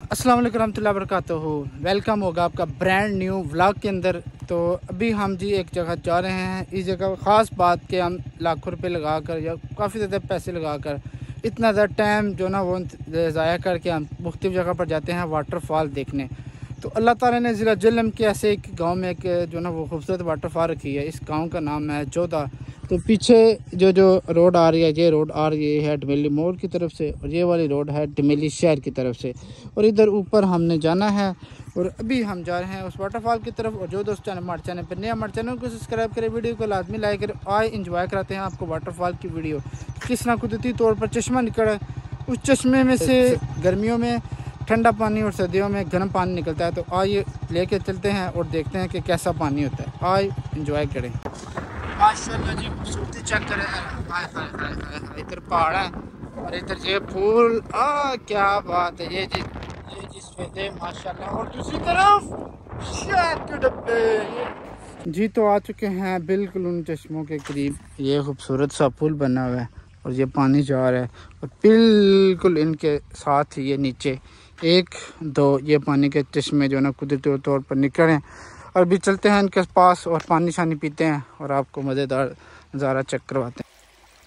अस्सलाम वालेकुम रहमतुल्लाहि व बरकातुहू। वेलकम होगा आपका ब्रांड न्यू व्लॉग के अंदर। तो अभी हम जी एक जगह जा रहे हैं। इस जगह ख़ास बात के हम लाखों रुपए लगा कर या काफ़ी ज़्यादा पैसे लगा कर इतना ज़्यादा टाइम जो ना वो ज़ाया करके हम मुख्तलिफ़ जगह पर जाते हैं वाटरफॉल देखने। तो अल्लाह ताला ने ज़िला जहलम के ऐसे एक गांव में एक जो ना वो खूबसूरत वाटरफॉल रखी है। इस गांव का नाम है जोधा। तो पीछे जो रोड आ रही है, ये रोड आ रही है डमेली मोड़ की तरफ से और ये वाली रोड है डमेली शहर की तरफ से। और इधर ऊपर हमने जाना है और अभी हम जा रहे हैं उस वाटरफॉल की तरफ। और जो दोस्त चैनल हमारे चैनल पर नया, हमारे चैनल को सब्सक्राइब करें, वीडियो को लाजमी लाइक करें। आए इंजॉय कराते हैं आपको वाटरफॉल की वीडियो। किस तरह कुदरती तौर पर चश्मा निकल है, उस चश्मे में से गर्मियों में ठंडा पानी और सर्दियों में गर्म पानी निकलता है। तो आइए लेके चलते हैं और देखते हैं कि कैसा पानी होता है। आइए इंजॉय करें। माशाल्लाह जी, खूबसूरती चेक करें। हाय हाय हाय हाय हाय, इधर पहाड़ है और इधर ये फूल। क्या बात है। ये जी सफेदे माशाल्लाह। और दूसरी तरफ शहद के डब्बे जी। तो आ चुके हैं बिल्कुल उन चश्मों के करीब। ये खूबसूरत सा पुल बना हुआ है और ये पानी जा रहा है और बिल्कुल इनके साथ ही ये नीचे एक दो ये पानी के चश्मे जो ना कुदरती तौर पर निकले हैं। और भी चलते हैं इनके पास और पानी शानी पीते हैं और आपको मज़ेदार नज़ारा चेक करवाते हैं।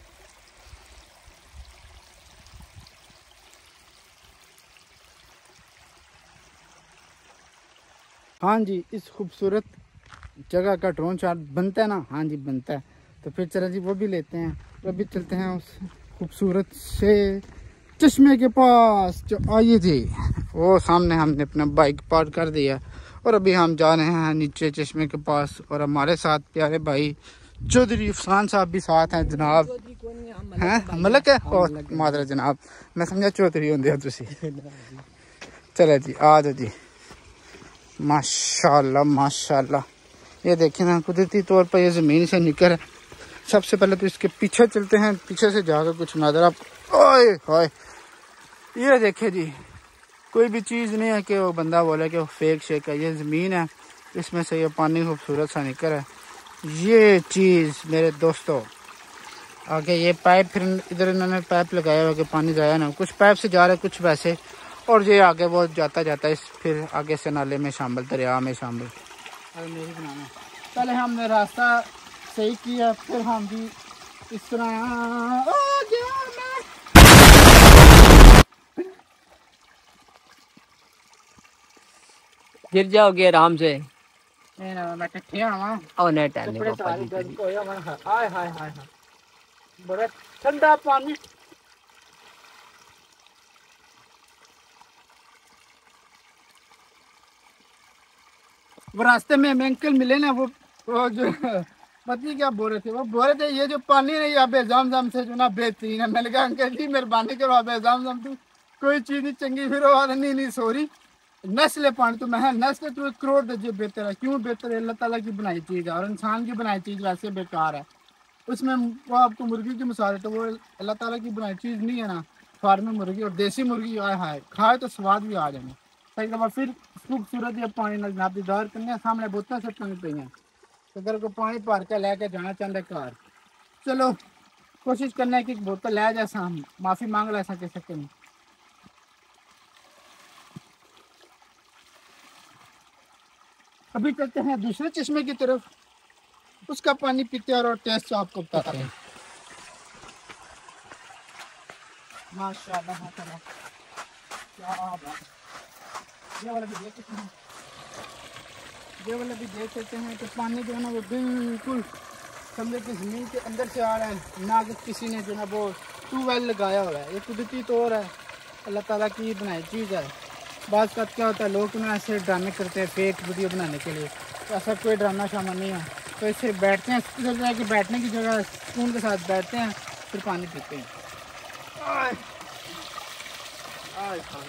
हाँ जी, इस खूबसूरत जगह का ड्रोन शॉट बनता है ना। हाँ जी बनता है। तो फिर चलो जी वो भी लेते हैं और अभी चलते हैं उस खूबसूरत से चश्मे के पास जो आइए जी। वो सामने हमने अपना बाइक पार्क कर दिया और अभी हम जा रहे हैं नीचे चश्मे के पास। और हमारे साथ प्यारे भाई चौधरी अफसान साहब भी साथ हैं। जनाब हैं मलक है और मादरा जनाब, मैं समझा चौधरी होंगे तुसी। चलो जी आ जाओ जी। माशाल्लाह माशाल्लाह, ये देखें ना कुदरती तौर पर ये ज़मीन से निकल है। सबसे पहले तो इसके पीछे चलते हैं, पीछे से जाकर कुछ नज़र आप। ओए हाय, ये देखे जी, कोई भी चीज़ नहीं है कि वो बंदा बोले कि वो फेक शेक है। ये ज़मीन है, इसमें से ये पानी खूबसूरत सा निकल है। ये चीज़ मेरे दोस्तों आगे ये पाइप, फिर इधर इन्होंने पाइप लगाया हुआ कि पानी जाया ना, कुछ पाइप से जा रहा है कुछ वैसे। और ये आगे वो जाता इस फिर आगे से नाले में शामिल, दरिया में शामिल। अरे नहीं बनाना, पहले हमने रास्ता सही किया फिर हम भी इस तरह गिर जाओगे आराम से। बड़ा ठंडा पानी। वो रास्ते में अंकल मिले ना, वो जो पत्नी क्या बोल रहे थे, वो बोल रहे थे ये जो पानी है अबे जाम से जो ना बेहतरीन है। मैंने कहा अंकल जी मेहरबानी करो, अबे जाम तू कोई चीज़ नहीं चंगी। फिर वो नहीं सॉरी नस्ल पानी तो मैं नस्ल तो 1 करोड़ दर्जे बेहतर है। क्यों बेहतर है? अल्लाह ताला की बनाई चीज़ है और इंसान की बनाई चीज़ वैसे बेकार है। उसमें वो आपको मुर्गी की मिसाल है तो वो अल्लाह ताला की बनाई चीज़ नहीं है ना। फार्मी मुर्गी और देसी मुर्गी आए हाय खाए तो स्वाद भी आ जाए। सही दफा फिर खूबसूरत ये पानी नापीदार करने सामने बोतल से पानी पी हैं। तो अगर को पानी भर के लेके जाना चाहते घर, चलो कोशिश करना कि बोतल ले जैसा हम माफ़ी मांग ला सके नहीं। अभी चलते हैं दूसरे चश्मे की तरफ, उसका पानी पीते और टेस्ट आपको बताते हैं। माशाल्लाह माशाल्लाह, क्या बात। ये वाला भी देख सकते हैं तो पानी जो है ना वो बिल्कुल समझे कि ज़मीन के अंदर से आ रहा है ना कि किसी ने जो है वो ट्यूबवेल लगाया हुआ है। ये कुदरती तौर है, अल्लाह ताला की बनाई चीज़ है। बात का क्या होता है, लोग ना ऐसे ड्रामे करते हैं फेक वीडियो बनाने के लिए। तो ऐसा कोई ड्रामा शामा नहीं है। तो इससे बैठते हैं, सोच रहा है कि बैठने की जगह सुकून के साथ बैठते हैं फिर पानी पीते हैं। आय, आय, आय,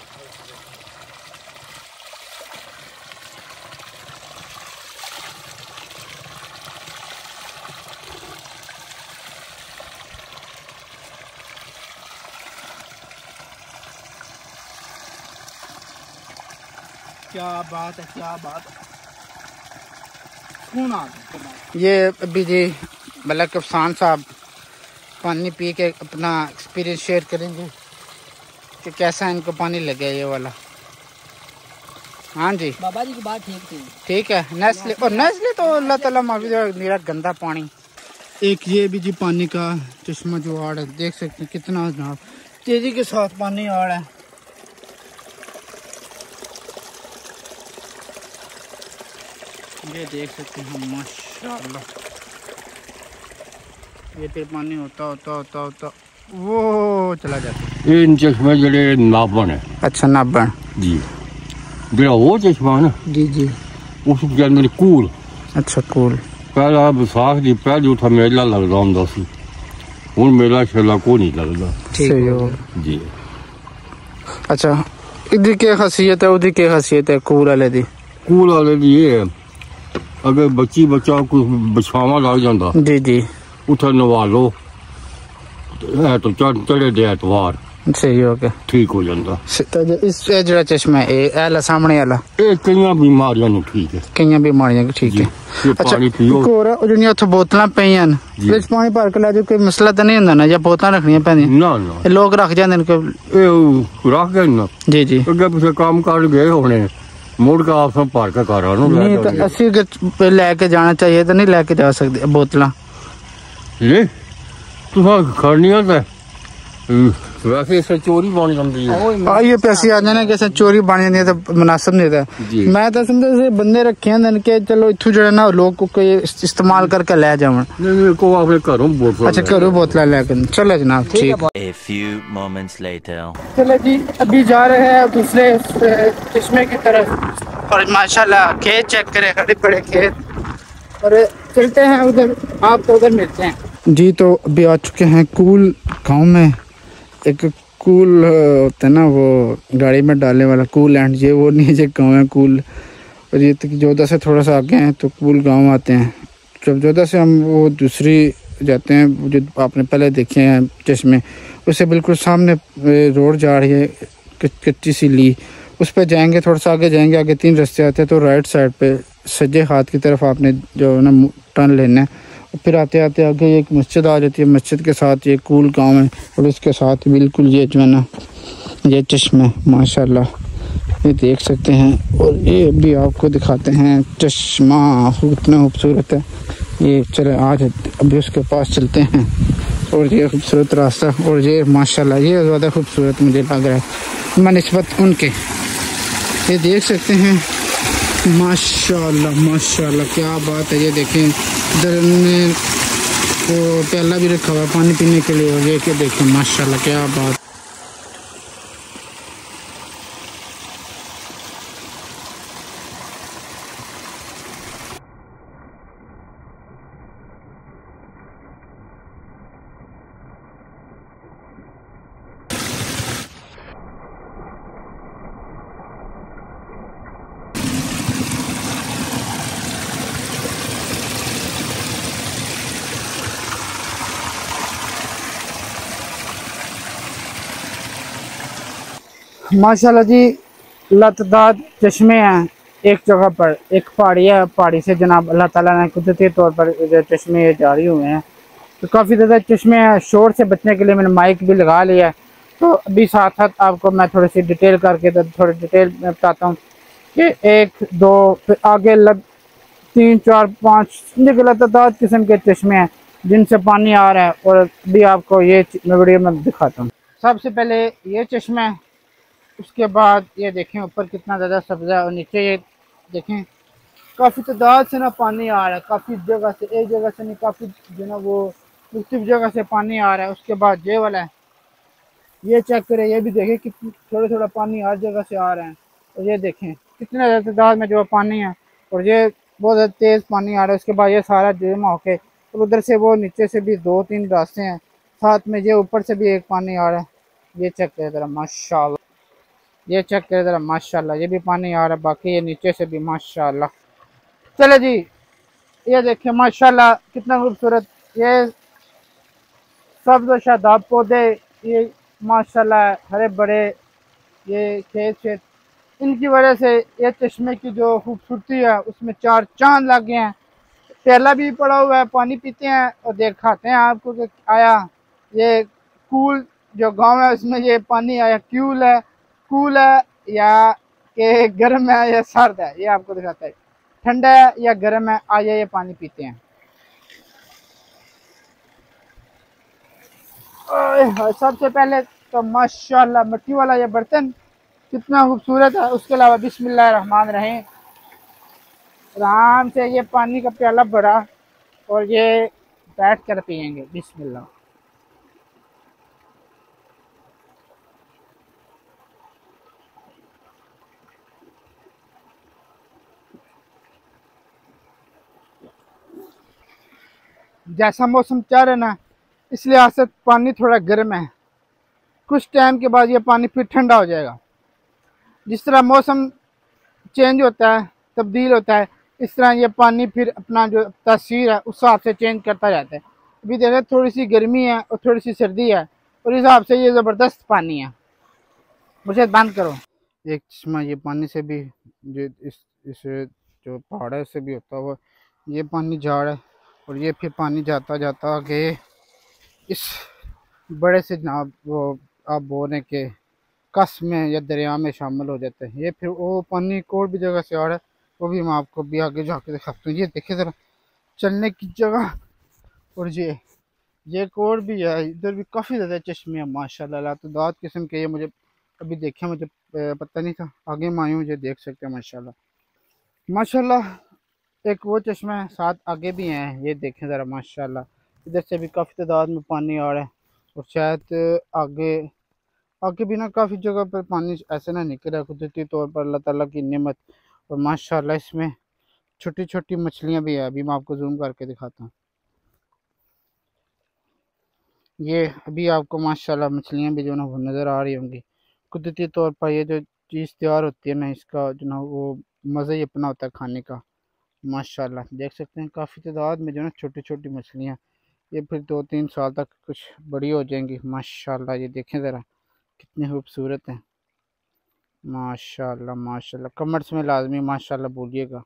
क्या बात है, क्या बात है। कौन आ ये अभी जी मलक अफसान साहब पानी पी के अपना एक्सपीरियंस शेयर करेंगे कि कैसा इनको पानी लगे ये वाला। हाँ जी बाबा जी की बात ठीक थी। ठीक है। नेस्ले और नेस्ले तो अल्लाह ताला माफी मेरा गंदा पानी। एक ये भी जी पानी का चश्मा जो आड़ है, देख सकते हैं कितना जनाब तेजी के साथ पानी आ रहा है। ये देख सकते हैं माशाल्लाह। ये फिर पानी होता वो चला जाता है। ये चश्मे जड़े नाबन है। अच्छा नाबन जी जरा वो चश्मा है ना जी जी उस के अंदर कूल। अच्छा कूल। पहला विसाख की पहली उठा मेला लगता होंगे सी, हुण मेला शेला को नहीं लगता। सही हो जी। अच्छा इदी क्या खासियत है, उदी क्या खासियत है कूल वाले दी? कूल वाले दी ये है अगर बच्चा कुछ बिछावा लग जाता जी जी उठा नवा लो तो चढ़े दे एतवार सही हो गया ठीक हो जाता। इस जरा चश्मा है ए सामने वाला ये कई बीमारियां नु ठीक है, कई बीमारियां ठीक है। ये अच्छा पानी पियो। एक और है ਜਿਹੜੀਆਂ ਉੱਥੇ ਬੋਤਲਾਂ ਪਈਆਂ ਨੇ ਵਿੱਚ ਪਾਣੀ ਭਰ ਕੇ ਲੈ ਜਾਓ, ਕੋਈ ਮਸਲਾ ਤਾਂ ਨਹੀਂ ਹੁੰਦਾ ਨਾ, ਜਾਂ ਬੋਤਲਾਂ ਰੱਖਣੀਆਂ ਪੈਂਦੀਆਂ? ना ना ਇਹ ਲੋਕ ਰੱਖ ਜਾਂਦੇ ਨੇ ये रख गए ना जी जी अगे पिछले काम कर गए होने मुड़ के आप सब भर के घर नहीं तो ਅਸੀਂ लेके जाना चाहिए तो नहीं लेके जा सकते बोतलां? ये तुसा खड़नियां ते वैसे इसे चोरी बन जाती है। ये पैसे आ जाने कैसे चोरी बन जाती है तो मुनासिब नहीं था। जी। मैं तो समझा से बंदे रखे हैं कि चलो इथू जो है ना लोग को कोई इस्तेमाल करके ले जावन। नहीं को अपने घरों बोतल। अच्छा घरों बोतला लेकर चलो जनाब ठीक। A few moments later. चलो जी अभी जा रहे हैं दूसरे चश्मे की तरफ और माशाल्लाह खेत चेक करें, बड़े बड़े खेत, और चलते हैं उधर, आपको उधर मिलते हैं जी। तो अभी आ चुके हैं कूल गांव में। एक कूल होता है ना वो गाड़ी में डालने वाला कूल एंड, ये वो नहीं जो गाँव है कूल। और ये जोधा से थोड़ा सा आगे हैं तो कूल गांव आते हैं। जब जोधा से हम वो दूसरी जाते हैं जो आपने पहले देखे हैं चश्मे, उससे बिल्कुल सामने रोड जा रही है कच्ची सी ली, उस पर जाएंगे, थोड़ा सा आगे जाएंगे, आगे 3 रास्ते आते हैं तो राइट साइड पे सज्जे हाथ की तरफ आपने जो है ना टर्न लेना है। फिर आते आते आगे एक मस्जिद आ जाती है, मस्जिद के साथ ये कूल गांव है और उसके साथ बिल्कुल ये जो है ना ये चश्मे माशाल्लाह ये देख सकते हैं। और ये भी आपको दिखाते हैं चश्मा कितना खूबसूरत है ये। चले आज अभी उसके पास चलते हैं और ये खूबसूरत रास्ता और ये माशाल्लाह ये ज़्यादा खूबसूरत मुझे लग रहा है बनिस्बत उनके। ये देख सकते हैं माशाल्लाह माशाल्लाह क्या बात है। ये देखें इधर ने तो प्याला भी रखा हुआ पानी पीने के लिए, और ये क्या देखें माशाल्लाह क्या बात। माशाल्लाह जी लतदार चश्मे हैं एक जगह पर, एक पहाड़ी है, पहाड़ी से जनाब अल्लाह ताला ने कुदरती तौर पर चश्मे जारी हुए हैं। तो काफ़ी ज़्यादा चश्मे हैं। शोर से बचने के लिए मैंने माइक भी लगा लिया है। तो अभी साथ साथ आपको मैं थोड़ी सी डिटेल करके थोड़ी डिटेल में बताता हूँ कि 1 2 फिर आगे 3 4 5 लतदार किस्म के चश्मे हैं जिनसे पानी आ रहा है, और भी आपको ये वीडियो में दिखाता हूँ। सबसे पहले ये चश्मा है, उसके बाद ये देखें ऊपर कितना ज़्यादा सब्ज़ा है और नीचे ये देखें काफ़ी तादाद से ना पानी आ रहा है, काफ़ी जगह से, एक जगह से नहीं काफ़ी जो ना वो मुख्तलिफ जगह से पानी आ रहा है। उसके बाद ये वाला है, ये चेक करें, ये भी देखें कि थोड़ा थोड़ा पानी हर जगह से आ रहा है। और ये देखें कितने ज़्यादा तादाद में जो पानी है, और ये बहुत ज़्यादा तेज़ पानी आ रहा है। उसके बाद ये सारा जमा होके और उधर से वो नीचे से भी 2-3 रास्ते हैं, साथ में ये ऊपर से भी एक पानी आ रहा है। ये चेक करें ज़रा माशाल्लाह, ये चेक करें ज़रा माशाल्लाह, ये भी पानी आ रहा है, बाकी ये नीचे से भी माशाल्लाह। चलो जी ये देखिए माशाल्लाह कितना खूबसूरत ये सब्ज़ शादाब पौधे, ये माशाल्लाह हरे बड़े ये खेत, इनकी वजह से ये चश्मे की जो खूबसूरती है उसमें 4 चांद लग गए हैं। प्याला भी पड़ा हुआ है, पानी पीते हैं और दिखाते हैं आपको कि आया ये कूल जो गांव है उसमें ये पानी आया कूल है या कि गर्म है या सर्द है, ये आपको दिखाता है। ठंडा है या गर्म है, आइए ये पानी पीते हैं। सबसे पहले तो माशाल्लाह मिट्टी वाला ये बर्तन कितना खूबसूरत है। उसके अलावा बिस्मिल्लाह रहमान रहीम, आराम से ये पानी का प्याला भरा और ये बैठ कर पियेंगे। बिस्मिल्लाह। जैसा मौसम चल रहा है ना, इस लिहाज से पानी थोड़ा गर्म है। कुछ टाइम के बाद ये पानी फिर ठंडा हो जाएगा। जिस तरह मौसम चेंज होता है, तब्दील होता है, इस तरह ये पानी फिर अपना जो तासीर है उस हिसाब से चेंज करता जाता है। अभी देखें थोड़ी सी गर्मी है और थोड़ी सी सर्दी है और इस हिसाब से ये ज़बरदस्त पानी है। मुझे बंद करो। एक चश्मा ये पानी से भी जो इस जो पहाड़ है उससे भी होता हुआ ये पानी जा रहा है और ये फिर पानी जाता जाता आगे इस बड़े से जनाब वो आप बोल रहे के कस में या दरिया में शामिल हो जाते हैं। ये फिर वो पानी कोई भी जगह से आ रहा है, वो भी मैं आपको भी आगे जाके दिखाता हूँ। ये देखिए ज़रा चलने की जगह, और ये कोर भी है, इधर भी काफ़ी ज़्यादा चश्मे हैं माशाल्लाह लातदाद किस्म के। ये मुझे अभी देखे, मुझे पता नहीं था, आगे में आए मुझे देख सकते हैं माशाल्लाह माशाल्लाह। एक वो चश्मा है, साथ आगे भी हैं, ये देखें ज़रा माशाल्लाह। इधर से भी काफ़ी तादाद में पानी आ रहा है और शायद आगे आगे भी ना काफ़ी जगह पर पानी ऐसे ना निकल रहा है कुदरती तौर पर, अल्लाह ताला की नेमत। और माशाल्लाह इसमें छोटी छोटी मछलियाँ भी है, अभी मैं आपको जूम करके दिखाता हूँ। ये अभी आपको माशाल्लाह मछलियाँ भी जो ना वो नज़र आ रही होंगी। कुदरती तौर पर ये जो चीज़ तैयार होती है ना, इसका जो ना वो मज़ा ही अपना होता है खाने का। माशाल्लाह देख सकते हैं काफ़ी तादाद में जो ना छोटी छोटी मछलियाँ, ये फिर 2-3 साल तक कुछ बड़ी हो जाएंगी माशाल्लाह। ये देखें ज़रा कितनी खूबसूरत हैं माशाल्लाह माशाल्लाह। कमेंट्स में लाजमी माशाल्लाह बोलिएगा।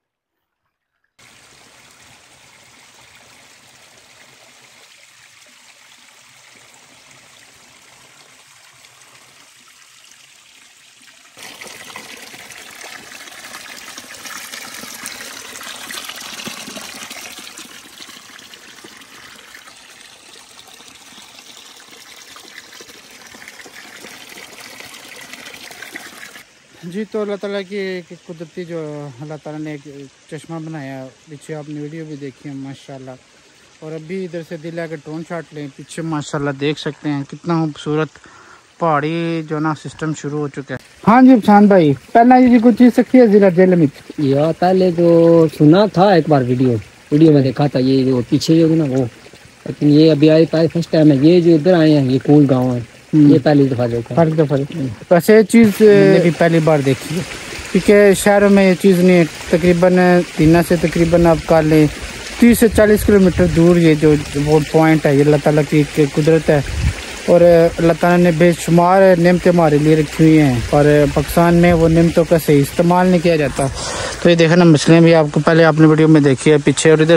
जी तो अल्लाह ताला की एक कुदरती जो अल्लाह ताला ने एक चश्मा बनाया, पीछे आपने वीडियो भी देखी है माशाल्लाह। और अभी इधर से दिल है कि ड्रोन शॉट लें, पीछे माशाल्लाह देख सकते हैं कितना खूबसूरत पहाड़ी जो ना सिस्टम शुरू हो चुका है। हाँ जी अफसान भाई, पहला ये कुछ चीज़ सखी है जिला जेल में यार पहले जो सुना था एक बार वीडियो में देखा था, ये जो पीछे जो ना वो, लेकिन ये अभी आई फर्स्ट टाइम है। ये जो इधर आए हैं ये कूल गाँव है, ये पहली दफ़ा देखा। वैसे ये चीज़ भी पहली बार देखी है क्योंकि शहरों में ये चीज़ नहीं। तकरीबन तीना से तकरीबन आप कर लें 30 से 40 किलोमीटर दूर ये जो वो पॉइंट है, ये अल्लाह ताला की कुदरत है और अल्लाह ताला ने बेशुमार नेमतें हमारे लिए रखी हुई हैं और पाकिस्तान में वो नेमतों का सही इस्तेमाल नहीं किया जाता। तो ये देखा ना मछलियाँ भी आपको पहले आपने वीडियो में देखी है पीछे, और इधर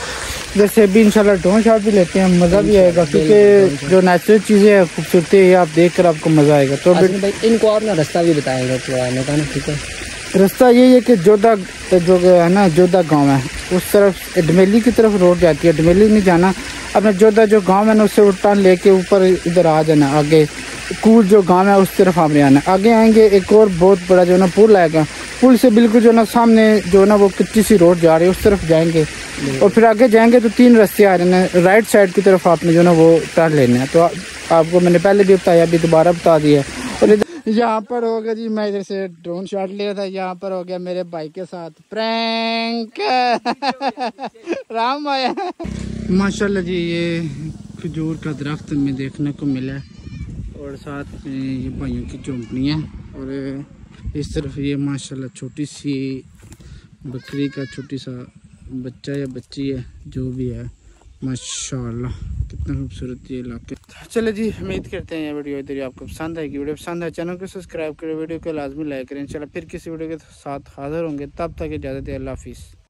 से भी इंशाल्लाह ड्रोन शॉट भी लेते हैं, मज़ा भी आएगा क्योंकि जो नेचुरल चीज़ें हैं खूबसूरती है, आप देख कर आपको मज़ा आएगा। तो भाई इनको आप ना रास्ता भी बताएंगे तो आने का ना, ठीक है। रास्ता यही है कि जोधा जो है ना, जोधा गांव है उस तरफ डमेली की तरफ रोड जाती है। डमेली नहीं जाना, अपना जोधा जो गांव है ना उससे टर्न लेके ऊपर इधर आ जाना। आगे कूल जो गांव है उस तरफ हमने आना। आगे आएंगे एक और बहुत बड़ा जो ना पुल आएगा, पुल से बिल्कुल जो ना सामने जो ना वो कच्ची सी रोड जा रही है उस तरफ जाएंगे और फिर आगे जाएंगे तो 3 रास्ते आ रहे हैं। राइट साइड की तरफ आपने जो ना वो टर्न लेना है। तो आपको मैंने पहले भी बताया, अभी दोबारा बता दिया। और यहाँ पर हो गया जी, मैं इधर से ड्रोन शॉट ले रहा था, यहाँ पर हो गया मेरे भाई के साथ प्रैंक राम आया माशाल्लाह जी। ये खजूर का दरख्त हमें देखने को मिला है और साथ में ये भाइयों की झोंपड़ियाँ और इस तरफ ये माशाल्लाह छोटी सी बकरी का छोटी सा बच्चा या बच्ची है जो भी है माशाल्लाह। कितना खूबसूरत ये इलाके। चलो जी, उम्मीद करते हैं ये वीडियो इधर आपको पसंद आएगी। वीडियो पसंद है चैनल को सब्सक्राइब करें, वीडियो को लाजमी लाइक करें। इंशाल्लाह फिर किसी वीडियो के साथ हाजिर होंगे, तब तक इजाज़त है, अल्लाह हाफिज़।